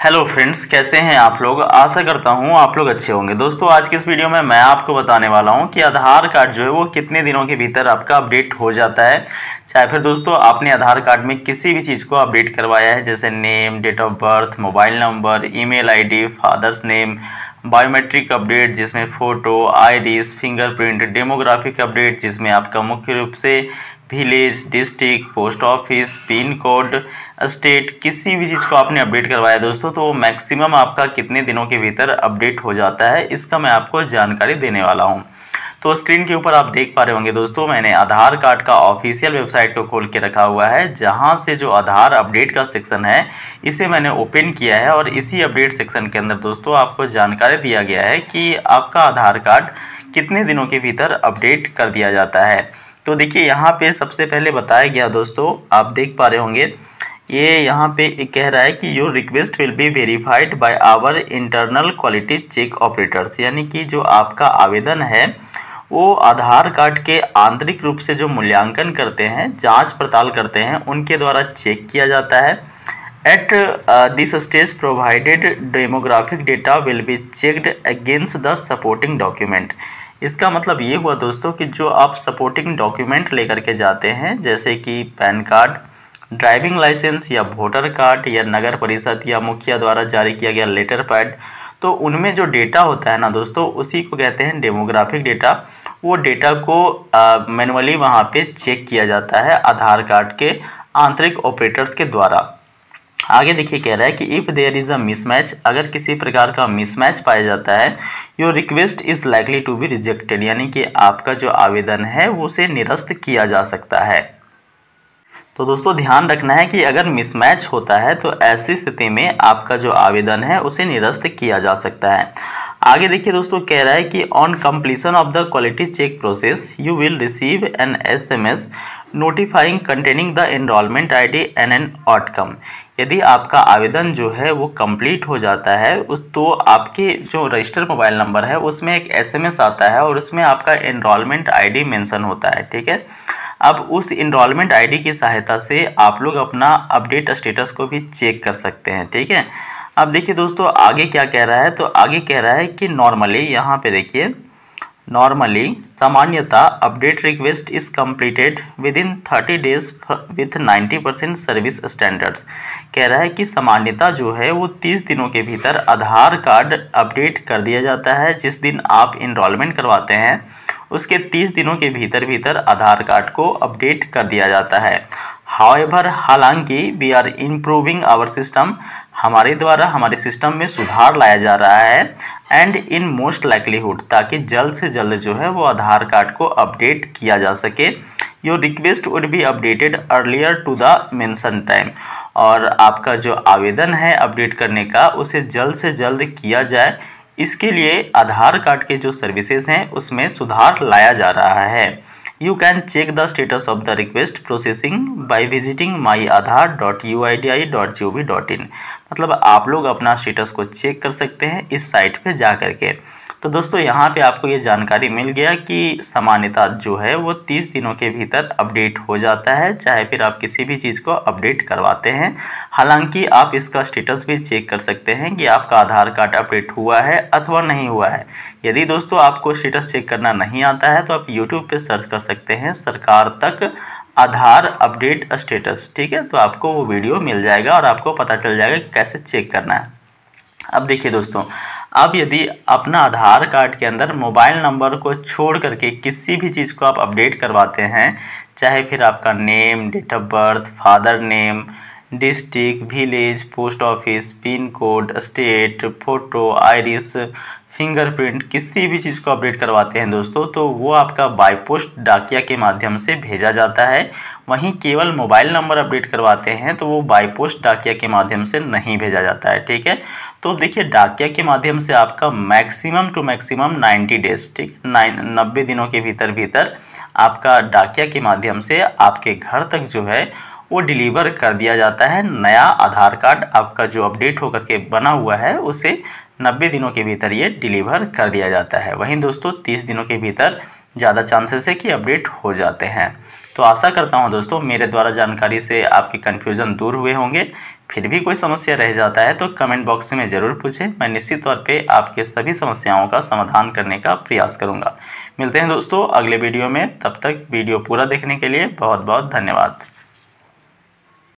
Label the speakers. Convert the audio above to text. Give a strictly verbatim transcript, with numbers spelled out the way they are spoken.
Speaker 1: Hello friends, कैसे हैं आप लोग। आशा करता हूं आप लोग अच्छे होंगे। दोस्तों, आज की इस वीडियो में मैं आपको बताने वाला हूं कि आधार कार्ड जो है वो कितने दिनों के भीतर आपका अपडेट हो जाता है। चाहे फिर दोस्तों आपने आधार कार्ड में किसी भी चीज़ को अपडेट करवाया है, जैसे name, date of birth, mobile number, email ID, father's name, biometric update जिसमें photo, iris, fingerprint, demographic update जिसमें आपका मुख्य रूप से village, district, post office, pin code, state, किसी भी चीज़ को आपने अपडेट करवाया दोस्तों, तो मैक्सिमम आपका कितने दिनों के भीतर अपडेट हो जाता है, इसका मैं आपको जानकारी देने वाला हूं। तो स्क्रीन के ऊपर आप देख पा रहे होंगे दोस्तों, मैंने आधार कार्ड का ऑफिशियल वेबसाइट को खोल के रखा हुआ है, जहां से जो आधार अपडेट का सेक्शन है इसे मैंने ओपन किया है। और इसी अपडेट सेक्शन के अंदर दोस्तों आपको जानकारी दिया गया है कि आपका आधार कार्ड कितने दिनों के भीतर अपडेट कर दिया जाता है। तो देखिए, यहाँ पे सबसे पहले बताया गया दोस्तों, आप देख पा रहे होंगे, ये यहाँ पे कह रहा है कि your request will be verified by our internal quality check operators, यानी कि जो आपका आवेदन है वो आधार कार्ड के आंतरिक रूप से जो मूल्यांकन करते हैं, जांच पड़ताल करते हैं, उनके द्वारा चेक किया जाता है। At this stage provided demographic data will be checked against the supporting document. इसका मतलब ये हुआ दोस्तों कि जो आप सपोर्टिंग डॉक्यूमेंट लेकर के जाते हैं, जैसे कि पैन कार्ड, ड्राइविंग लाइसेंस या वोटर कार्ड या नगर परिषद या मुखिया द्वारा जारी किया गया लेटर पैड, तो उनमें जो डेटा होता है ना दोस्तों, उसी को कहते हैं डेमोग्राफिक डेटा। वो डेटा को मैनुअली वहाँ पे चेक किया जाता है आधार कार्ड के आंतरिक ऑपरेटर्स के द्वारा। आगे देखिए, कह रहा है कि if there is a mismatch, अगर किसी प्रकार का मिसमैच पाया जाता है, your request is likely to be rejected, यानी कि आपका जो आवेदन है वो उसे निरस्त किया जा सकता है। तो दोस्तों ध्यान रखना है कि अगर मिसमैच होता है तो ऐसी स्थिति में आपका जो आवेदन है उसे निरस्त किया जा सकता है। आगे देखिए दोस्तों, कह रहा है कि on completion of the quality check process you will receive an S M S notifying containing the enrolment I D and an outcome. यदि आपका आवेदन जो है वो कंप्लीट हो जाता है उस तो आपके जो रजिस्टर्ड मोबाइल नंबर है उसमें एक एस एम एस आता है और उसमें आपका एनरोलमेंट आई डी मेंशन होता है। ठीक है, अब उस एनरोलमेंट आईडी की सहायता से आप लोग अपना अपडेट स्टेटस को भी चेक कर सकते हैं। ठीक है, अब देखिए दोस्तों आगे क्या कह रहा है, तो आगे कह रहा है कि नॉर्मली, यहाँ पे देखिए, नॉर्मली सामान्यता update request is completed within thirty days with ninety percent service standards. कह रहा है कि सामान्यता जो है वो तीस दिनों के भीतर आधार कार्ड अपडेट कर दिया जाता है। जिस दिन आप इनरोलमेंट करवाते हैं उसके तीस दिनों के भीतर भीतर आधार कार्ड को अपडेट कर दिया जाता है। हाउएवर, हालांकि we are improving our system, हमारे द्वारा हमारे सिस्टम में सुधार लाया जा रहा है, एंड इन मोस्ट लाइकलीहुड, ताकि जल्द से जल्द जो है वो आधार कार्ड को अपडेट किया जा सके। Your request would be updated earlier to the mention time, और आपका जो आवेदन है अपडेट करने का उसे जल्द से जल्द किया जाए। इसके लिए आधार कार्ड के जो सर्विसेज हैं उसमें सुधार लाया जा रहा है। You can check the status of the request processing by visiting my Aadhaar dot U I D A I dot G O V dot. मतलब आप लोग अपना स्टेटस को चेक कर सकते हैं इस साइट पे जा करके। तो दोस्तों यहाँ पे आपको ये जानकारी मिल गया कि सामान्यता जो है वो तीस दिनों के भीतर अपडेट हो जाता है, चाहे फिर आप किसी भी चीज़ को अपडेट करवाते हैं। हालांकि आप इसका स्टेटस भी चेक कर सकते हैं कि आपका आधार कार्ड अपडेट हुआ है अथवा नहीं हुआ है। यदि दोस्तों आपको स्टेटस चेक करना नहीं आता है तो आप यूट्यूब पे सर्च कर सकते हैं सरकार तक आधार अपडेट स्टेटस। ठीक है, तो आपको वो वीडियो मिल जाएगा और आपको पता चल जाएगा कि कैसे चेक करना है। अब देखिए दोस्तों, अब यदि अपना आधार कार्ड के अंदर मोबाइल नंबर को छोड़ करके किसी भी चीज़ को आप अपडेट करवाते हैं, चाहे फिर आपका name, date of birth, father name, district, village, post office, pin code, state, photo, iris, fingerprint, किसी भी चीज़ को अपडेट करवाते हैं दोस्तों, तो वो आपका बाय पोस्ट डाकिया के माध्यम से भेजा जाता है। वहीं केवल मोबाइल नंबर अपडेट करवाते हैं तो वो बाय पोस्ट डाकिया के माध्यम से नहीं भेजा जाता है। ठीक है, तो देखिए डाकिया के माध्यम से आपका maximum to maximum ninety days, ठीक, नाइन नब्बे दिनों के भीतर भीतर आपका डाकिया के माध्यम से आपके घर तक जो है वो डिलीवर कर दिया जाता है। नया आधार कार्ड आपका जो अपडेट होकर के बना हुआ है उसे नब्बे दिनों के भीतर ये डिलीवर कर दिया जाता है। वहीं दोस्तों तीस दिनों के भीतर ज़्यादा चांसेस है कि अपडेट हो जाते हैं। तो आशा करता हूं दोस्तों मेरे द्वारा जानकारी से आपके कन्फ्यूज़न दूर हुए होंगे। फिर भी कोई समस्या रह जाता है तो कमेंट बॉक्स में ज़रूर पूछें, मैं निश्चित तौर पे आपके सभी समस्याओं का समाधान करने का प्रयास करूंगा। मिलते हैं दोस्तों अगले वीडियो में, तब तक वीडियो पूरा देखने के लिए बहुत बहुत धन्यवाद।